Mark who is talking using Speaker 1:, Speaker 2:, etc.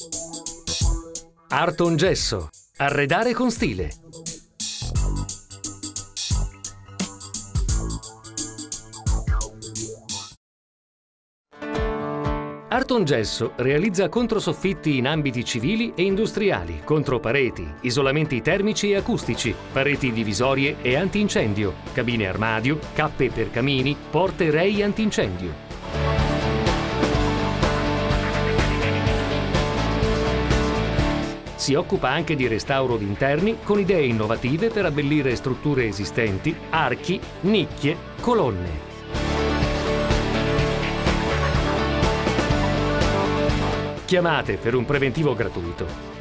Speaker 1: Arton Gesso. Arredare con stile. Arton Gesso realizza controsoffitti in ambiti civili e industriali, contropareti, isolamenti termici e acustici, pareti divisorie e antincendio, cabine armadio, cappe per camini, porte rei antincendio. Si occupa anche di restauro di interni con idee innovative per abbellire strutture esistenti, archi, nicchie, colonne. Chiamate per un preventivo gratuito